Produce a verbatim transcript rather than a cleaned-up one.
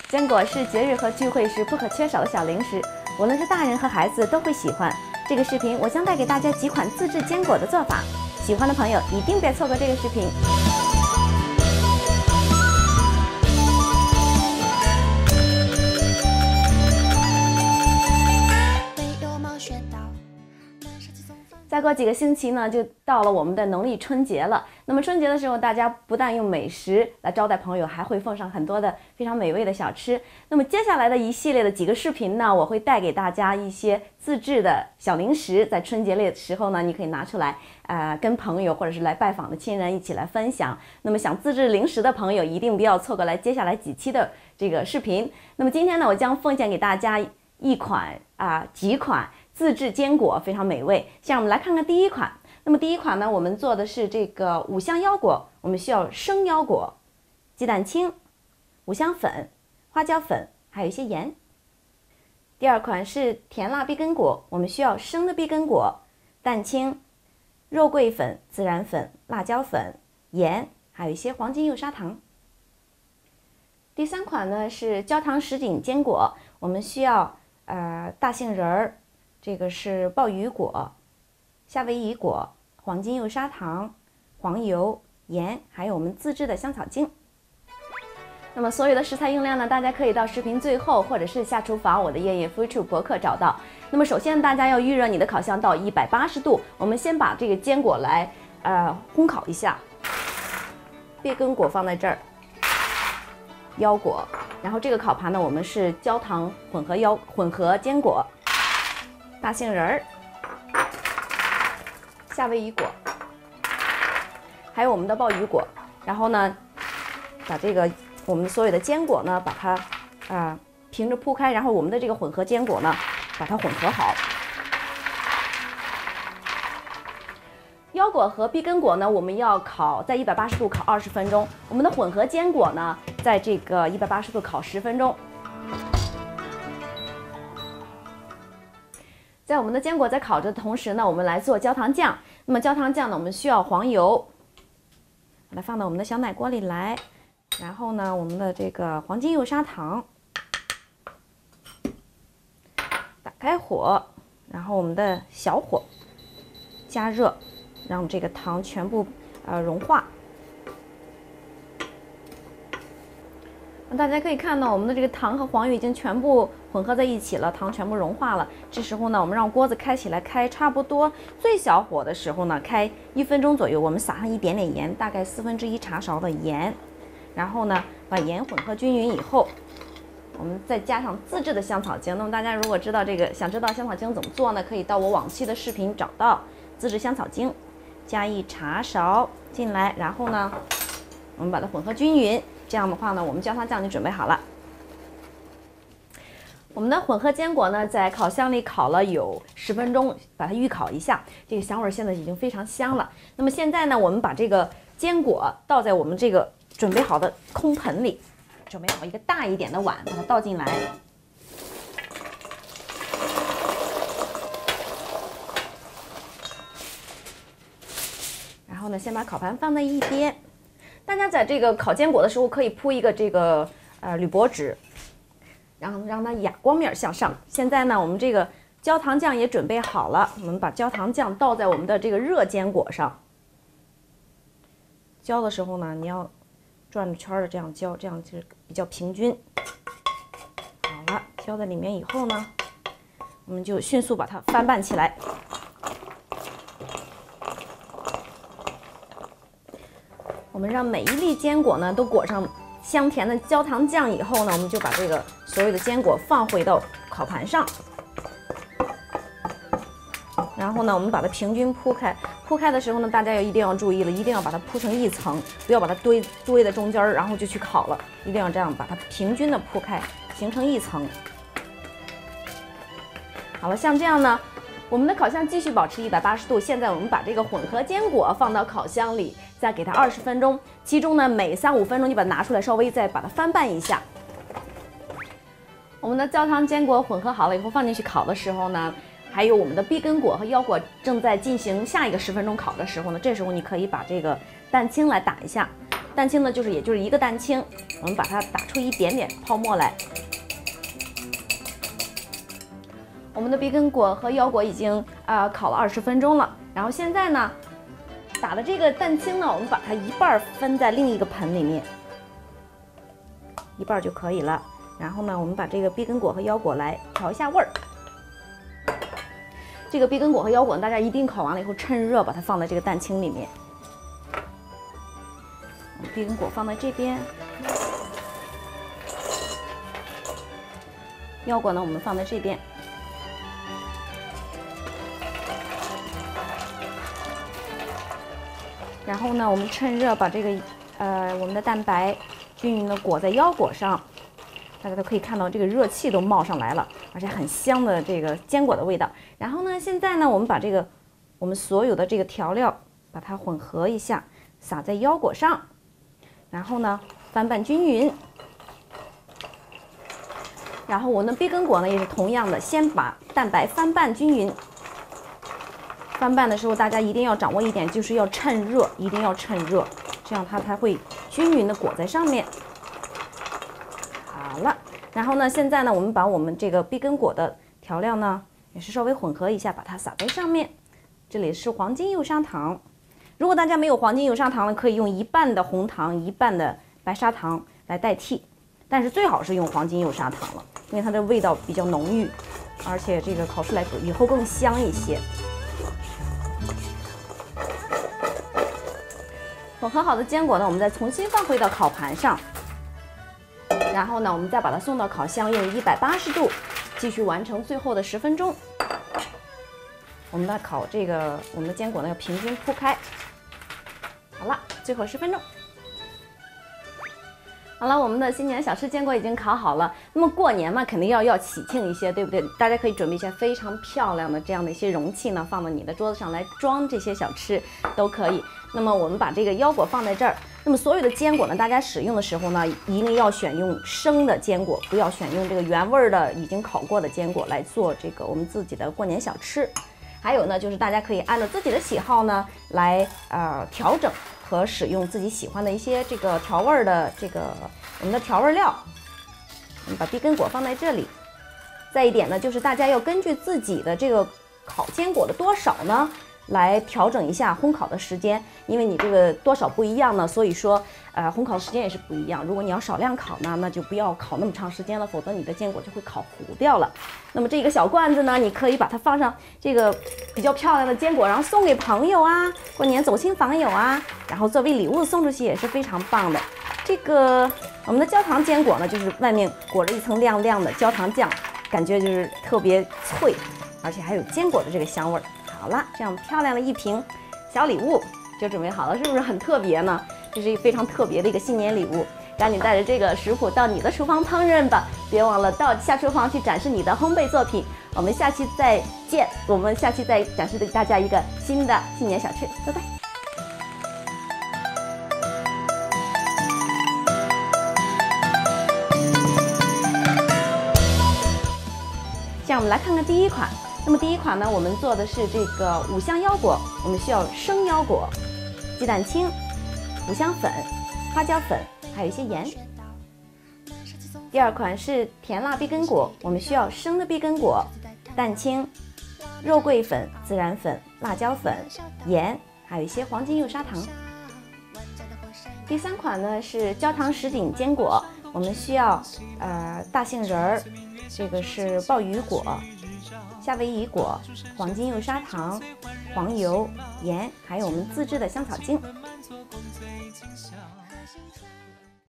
坚果是节日和聚会时不可缺少的小零食，无论是大人和孩子都会喜欢。这个视频我将带给大家几款自制坚果的做法，喜欢的朋友一定别错过这个视频。再过几个星期呢，就到了我们的农历春节了。那么春节的时候，大家不但用美食来招待朋友，还会奉上很多的非常美味的小吃。那么接下来的一系列的几个视频呢，我会带给大家一些自制的小零食，在春节的时候呢，你可以拿出来，呃，跟朋友或者是来拜访的亲人一起来分享。那么想自制零食的朋友，一定不要错过来接下来几期的这个视频。那么今天呢，我将奉献给大家一款啊、呃、几款。自制坚果非常美味，像我们来看看第一款。那么第一款呢，我们做的是这个五香腰果，我们需要生腰果、鸡蛋清、五香粉、花椒粉，还有一些盐。第二款是甜辣碧根果，我们需要生的碧根果、蛋清、肉桂粉、孜然粉、辣椒粉、盐，还有一些黄金柚砂糖。第三款呢是焦糖什锦坚果，我们需要呃大杏仁儿。这个是鲍鱼果、夏威夷果、黄金柚砂糖、黄油、盐，还有我们自制的香草精。那么所有的食材用量呢，大家可以到视频最后，或者是下厨房我的夜夜 Food 博客找到。那么首先大家要预热你的烤箱到一百八十度，我们先把这个坚果来呃烘烤一下。碧根果放在这儿，腰果，然后这个烤盘呢，我们是焦糖混合腰混合坚果。大杏仁儿、夏威夷果，还有我们的鲍鱼果，然后呢，把这个我们所有的坚果呢，把它啊、呃、平着铺开，然后我们的这个混合坚果呢，把它混合好。腰果和碧根果呢，我们要烤在一百八十度烤二十分钟，我们的混合坚果呢，在这个一百八十度烤十分钟。在我们的坚果在烤着的同时呢，我们来做焦糖酱。那么焦糖酱呢，我们需要黄油，把它放到我们的小奶锅里来，然后呢，我们的这个黄金柚砂糖，打开火，然后我们的小火加热，让这个糖全部呃融化。大家可以看到，我们的这个糖和黄油已经全部混合在一起了，糖全部融化了。这时候呢，我们让锅子开起来，开差不多最小火的时候呢，开一分钟左右。我们撒上一点点盐，大概四分之一茶勺的盐，然后呢，把盐混合均匀以后，我们再加上自制的香草精。那么大家如果知道这个，想知道香草精怎么做呢？可以到我往期的视频找到自制香草精，加一茶勺进来，然后呢，我们把它混合均匀。这样的话呢，我们焦糖酱就准备好了。我们的混合坚果呢，在烤箱里烤了有十分钟，把它预烤一下。这个香味现在已经非常香了。那么现在呢，我们把这个坚果倒在我们这个准备好的空盆里，准备好一个大一点的碗，把它倒进来。然后呢，先把烤盘放在一边。大家在这个烤坚果的时候，可以铺一个这个呃铝箔纸，然后让它哑光面向上。现在呢，我们这个焦糖酱也准备好了，我们把焦糖酱倒在我们的这个热坚果上。浇的时候呢，你要转着圈的这样浇，这样就是比较平均。好了，浇在里面以后呢，我们就迅速把它翻拌起来。我们让每一粒坚果呢都裹上香甜的焦糖酱以后呢，我们就把这个所有的坚果放回到烤盘上，然后呢，我们把它平均铺开。铺开的时候呢，大家要一定要注意了，一定要把它铺成一层，不要把它堆堆在中间，然后就去烤了。一定要这样把它平均的铺开，形成一层。好了，像这样呢，我们的烤箱继续保持一百八十度。现在我们把这个混合坚果放到烤箱里。再给它二十分钟，其中呢每三五分钟就把它拿出来，稍微再把它翻拌一下。我们的焦糖坚果混合好了以后，放进去烤的时候呢，还有我们的碧根果和腰果正在进行下一个十分钟烤的时候呢，这时候你可以把这个蛋清来打一下， 蛋清呢，就是也就是一个蛋清，我们把它打出一点点泡沫来。我们的碧根果和腰果已经啊、呃、烤了二十分钟了，然后现在呢，打的这个蛋清呢，我们把它一半分在另一个盆里面，一半就可以了。然后呢，我们把这个碧根果和腰果来调一下味儿。这个碧根果和腰果，大家一定烤完了以后趁热把它放在这个蛋清里面。碧根果放在这边，腰果呢我们放在这边。然后呢，我们趁热把这个呃我们的蛋白均匀的裹在腰果上。大家都可以看到这个热气都冒上来了，而且很香的这个坚果的味道。然后呢，现在呢，我们把这个我们所有的这个调料把它混合一下，撒在腰果上，然后呢翻拌均匀。然后我们的碧根果呢也是同样的，先把蛋白翻拌均匀。翻拌的时候，大家一定要掌握一点，就是要趁热，一定要趁热，这样它才会均匀的裹在上面。好了，然后呢，现在呢，我们把我们这个碧根果的调料呢，也是稍微混合一下，把它撒在上面。这里是黄金柚砂糖，如果大家没有黄金柚砂糖呢，可以用一半的红糖，一半的白砂糖来代替，但是最好是用黄金柚砂糖了，因为它的味道比较浓郁，而且这个烤出来以后更香一些。混合好的坚果呢，我们再重新放回到烤盘上。然后呢，我们再把它送到烤箱，用一百八十度继续完成最后的十分钟。我们的烤这个我们的坚果呢要平均铺开。好了，最后十分钟。好了，我们的新年小吃坚果已经烤好了。那么过年嘛，肯定要要喜庆一些，对不对？大家可以准备一些非常漂亮的这样的一些容器呢，放到你的桌子上来装这些小吃都可以。那么我们把这个腰果放在这儿。那么所有的坚果呢，大家使用的时候呢，一定要选用生的坚果，不要选用这个原味的已经烤过的坚果来做这个我们自己的过年小吃。还有呢，就是大家可以按照自己的喜好呢来呃调整和使用自己喜欢的一些这个调味的这个我们的调味料。我们把碧根果放在这里。再一点呢，就是大家要根据自己的这个烤坚果的多少呢，来调整一下烘烤的时间，因为你这个多少不一样呢，所以说呃烘烤的时间也是不一样。如果你要少量烤呢，那就不要烤那么长时间了，否则你的坚果就会烤糊掉了。那么这个小罐子呢，你可以把它放上这个比较漂亮的坚果，然后送给朋友啊，过年走亲访友啊，然后作为礼物送出去也是非常棒的。这个我们的焦糖坚果呢，就是外面裹着一层亮亮的焦糖酱，感觉就是特别脆，而且还有坚果的这个香味儿。好了，这样漂亮的一瓶小礼物就准备好了，是不是很特别呢？这是一个非常特别的一个新年礼物，赶紧带着这个食谱到你的厨房烹饪吧！别忘了到下厨房去展示你的烘焙作品。我们下期再见，我们下期再展示给大家一个新的新年小吃，拜拜。现在我们来看看第一款。那么第一款呢，我们做的是这个五香腰果，我们需要生腰果、鸡蛋清、五香粉、花椒粉，还有一些盐。第二款是甜辣碧根果，我们需要生的碧根果、蛋清、肉桂粉、孜然粉、辣椒粉、盐，还有一些黄金柚砂糖。第三款呢是焦糖什锦坚果，我们需要呃大杏仁儿，这个是鲍鱼果、夏威夷果、黄金柚砂糖、黄油、盐，还有我们自制的香草精。